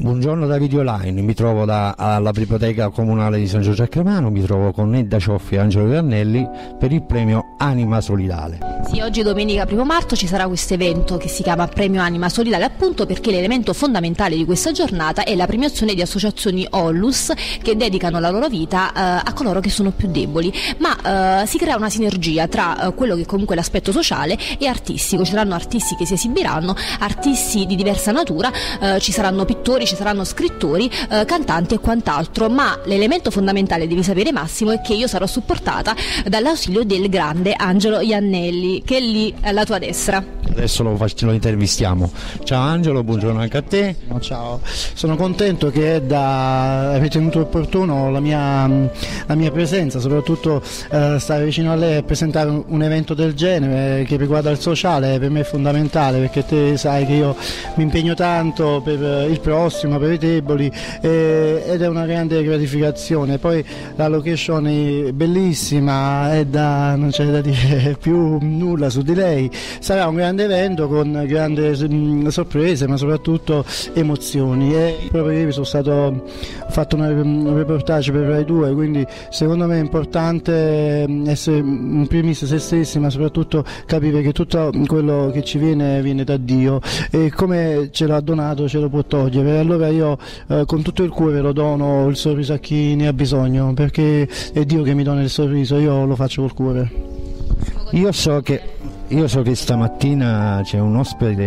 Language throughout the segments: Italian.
Buongiorno da Videoline, mi trovo alla Biblioteca Comunale di San Giorgio a Cremano, mi trovo con Nedda Cioffi e Angelo Gannelli per il premio Anima Solidale. Sì, oggi domenica 1 marzo ci sarà questo evento che si chiama Premio Anima Solidale, appunto perché l'elemento fondamentale di questa giornata è la premiazione di associazioni Onlus che dedicano la loro vita a coloro che sono più deboli, ma si crea una sinergia tra quello che comunque è l'aspetto sociale e artistico. Ci saranno artisti che si esibiranno, artisti di diversa natura, ci saranno pittori, ci saranno scrittori, cantanti e quant'altro, ma l'elemento fondamentale, devi sapere Massimo, è che io sarò supportata dall'ausilio del grande Angelo Iannelli, che è lì alla tua destra. Adesso lo intervistiamo. Ciao Angelo, buongiorno anche a te. Ciao, sono contento che hai ritenuto opportuno la mia presenza, soprattutto stare vicino a lei e presentare un evento del genere che riguarda il sociale. Per me è fondamentale, perché te sai che io mi impegno tanto per il prossimo, per i deboli, ed è una grande gratificazione. Poi la location è bellissima, non c'è da dire più nulla su di lei. Sarà un grande evento con grandi sorprese, ma soprattutto emozioni. E proprio ieri ho fatto un reportage per Rai 2, quindi secondo me è importante essere in primis se stessi, ma soprattutto capire che tutto quello che ci viene da Dio, e come ce l'ha donato ce lo può togliere. Allora io con tutto il cuore lo dono il sorriso a chi ne ha bisogno, perché è Dio che mi dona il sorriso, io lo faccio col cuore. Io so che stamattina c'è un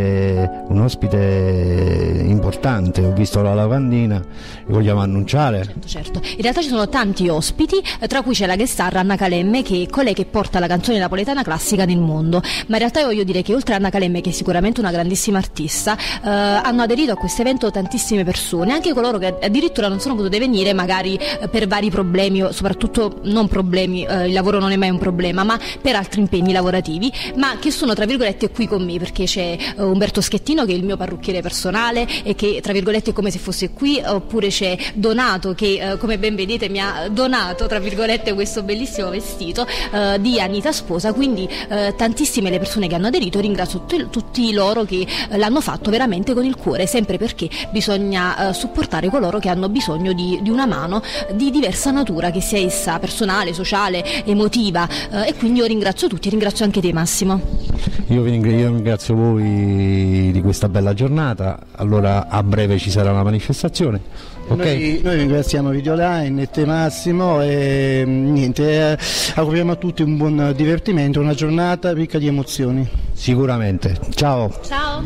ospite importante, ho visto la lavandina, li vogliamo annunciare? Certo. In realtà ci sono tanti ospiti, tra cui c'è la guest star Anna Calemme, che è colei che porta la canzone napoletana classica nel mondo, ma in realtà io voglio dire che oltre a Anna Calemme, che è sicuramente una grandissima artista, hanno aderito a questo evento tantissime persone, anche coloro che addirittura non sono potute venire magari per vari problemi, o soprattutto non problemi, il lavoro non è mai un problema, ma per altri impegni lavorativi, ma che sono tra virgolette qui con me, perché c'è Umberto Schettino che è il mio parrucchiere personale e che tra virgolette è come se fosse qui, oppure c'è Donato che come ben vedete mi ha donato tra virgolette questo bellissimo vestito di Anita Sposa, quindi tantissime le persone che hanno aderito. Ringrazio tutti loro che l'hanno fatto veramente con il cuore, sempre perché bisogna supportare coloro che hanno bisogno di una mano di diversa natura, che sia essa personale, sociale, emotiva, e quindi io ringrazio tutti, ringrazio anche te Massimo. Io ringrazio voi di questa bella giornata. Allora a breve ci sarà una manifestazione. Okay. Noi ringraziamo Videoline e te Massimo, e niente, auguriamo a tutti un buon divertimento, una giornata ricca di emozioni. Sicuramente. Ciao. Ciao.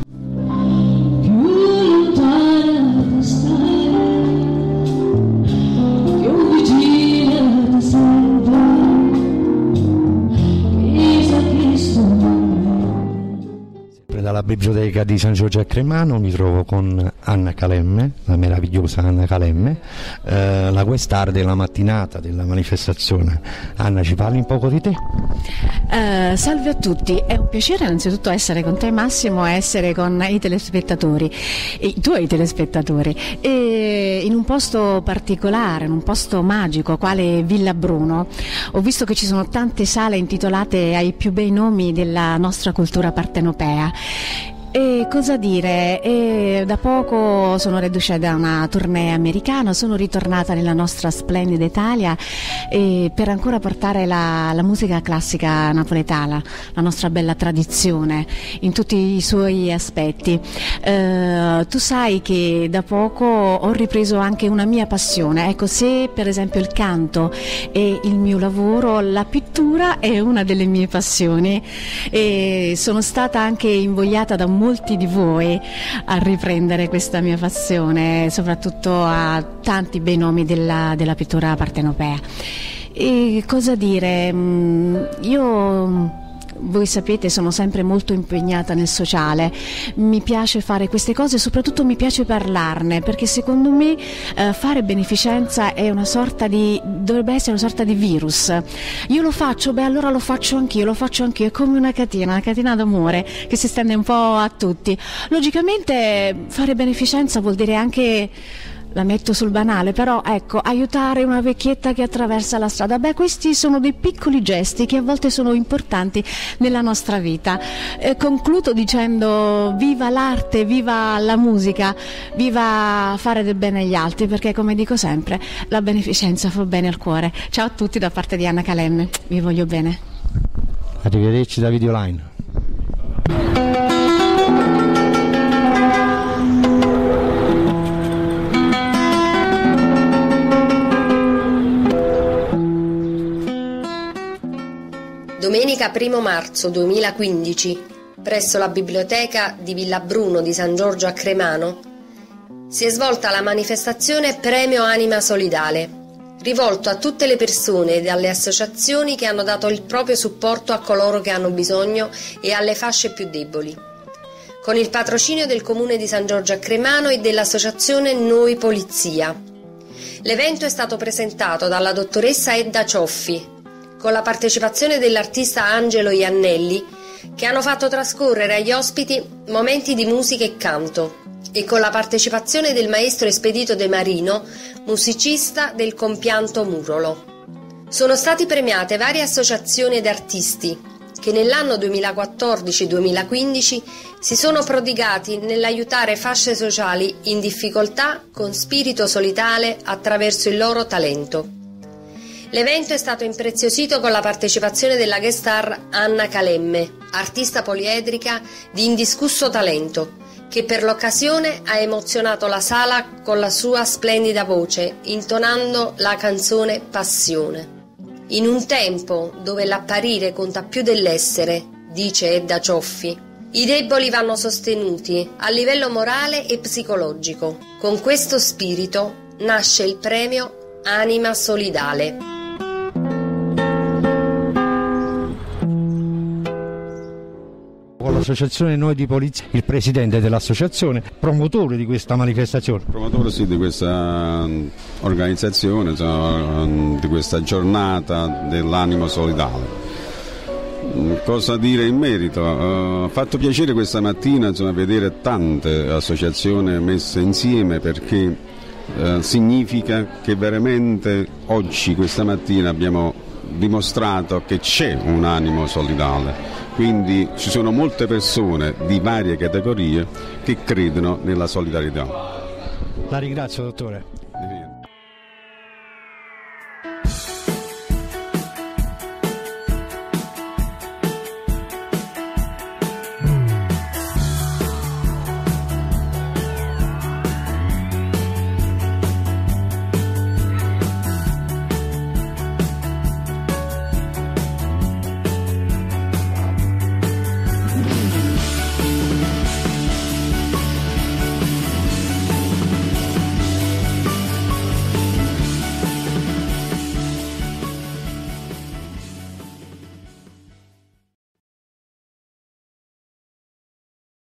Dalla Biblioteca di San Giorgio a Cremano mi trovo con Anna Calemme, la meravigliosa Anna Calemme, la guest star della mattinata della manifestazione. Anna, ci parli un poco di te? Salve a tutti, è un piacere innanzitutto essere con te Massimo e essere con i telespettatori, i tuoi telespettatori, e in un posto particolare, in un posto magico quale Villa Bruno. Ho visto che ci sono tante sale intitolate ai più bei nomi della nostra cultura partenopea. E cosa dire, da poco sono reduce da una tournée americana, sono ritornata nella nostra splendida Italia per ancora portare la musica classica napoletana, la nostra bella tradizione in tutti i suoi aspetti. Tu sai che da poco ho ripreso anche una mia passione, ecco, se per esempio il canto è il mio lavoro, la pittura è una delle mie passioni, e sono stata anche invogliata da molti di voi a riprendere questa mia passione, soprattutto a tanti bei nomi della pittura partenopea. E cosa dire, voi sapete, sono sempre molto impegnata nel sociale, mi piace fare queste cose, soprattutto mi piace parlarne, perché secondo me fare beneficenza è dovrebbe essere una sorta di virus. Io lo faccio, allora lo faccio anch'io, è come una catena d'amore che si estende un po' a tutti. Logicamente fare beneficenza vuol dire anche la metto sul banale, però ecco, aiutare una vecchietta che attraversa la strada, questi sono dei piccoli gesti che a volte sono importanti nella nostra vita. Concludo dicendo viva l'arte, viva la musica, viva fare del bene agli altri, perché come dico sempre, la beneficenza fa bene al cuore. Ciao a tutti da parte di Anna Calemme, vi voglio bene. Arrivederci da Videoline. Domenica 1 marzo 2015, presso la biblioteca di Villa Bruno di San Giorgio a Cremano, si è svolta la manifestazione Premio Anima Solidale, rivolto a tutte le persone e alle associazioni che hanno dato il proprio supporto a coloro che hanno bisogno e alle fasce più deboli. Con il patrocinio del Comune di San Giorgio a Cremano e dell'associazione Noi Polizia. L'evento è stato presentato dalla dottoressa Edda Cioffi, con la partecipazione dell'artista Angelo Iannelli, che hanno fatto trascorrere agli ospiti momenti di musica e canto, e con la partecipazione del maestro Espedito De Marino, musicista del compianto Murolo. Sono stati premiate varie associazioni ed artisti che nell'anno 2014-2015 si sono prodigati nell'aiutare fasce sociali in difficoltà con spirito solidale attraverso il loro talento. L'evento è stato impreziosito con la partecipazione della guest star Anna Calemme, artista poliedrica di indiscusso talento, che per l'occasione ha emozionato la sala con la sua splendida voce, intonando la canzone Passione. In un tempo dove l'apparire conta più dell'essere, dice Edda Cioffi, i deboli vanno sostenuti a livello morale e psicologico. Con questo spirito nasce il premio Anima Solidale. Con l'associazione Noi di Polizia, il presidente dell'associazione, promotore di questa manifestazione. Promotore sì, di questa organizzazione, insomma, di questa giornata dell'animo solidale. Cosa dire in merito? Ha fatto piacere questa mattina, insomma, vedere tante associazioni messe insieme, perché significa che veramente oggi, questa mattina, abbiamo dimostrato che c'è un animo solidale. Quindi ci sono molte persone di varie categorie che credono nella solidarietà. La ringrazio, dottore.